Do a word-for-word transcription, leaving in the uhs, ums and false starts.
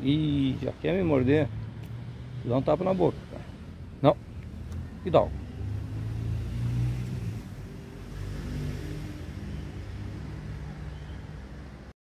Ih, já quer me morder. Dá um tapa na boca, cara. Não. Que tal?